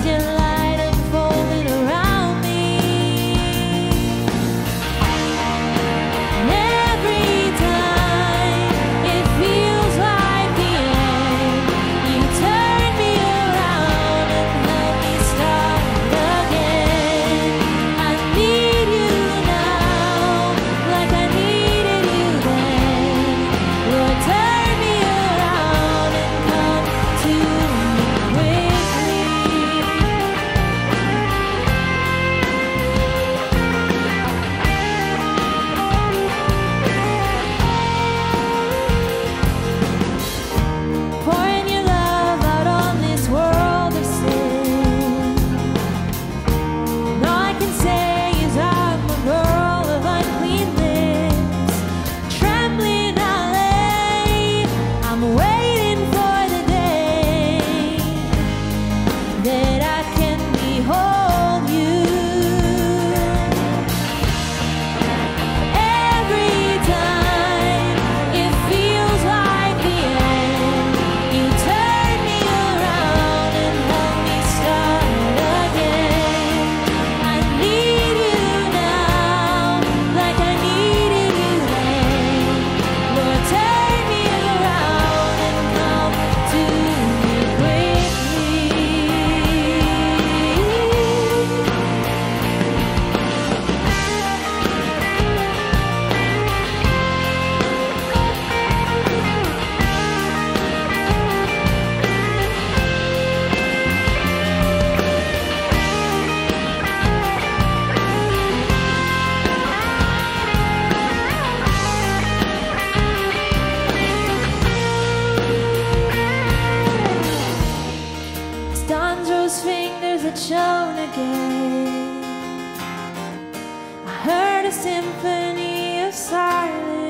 your light unfolding around me. And every time it feels like the end, you turn me around and help me start again. I need you now, like I needed you then. Lord, turn me around and come to me quickly. Pouring your love out on this world of sin. And all I can say is I'm a girl of unclean lips. Trembling I lay, I'm waiting for the day that I can behold you. Every time it feels like the end, you turn me around and help me start again. I need you now, like I needed you then. Lord, turn me around and come to me quickly. As Don's fingers had shown again, I heard a symphony of silence.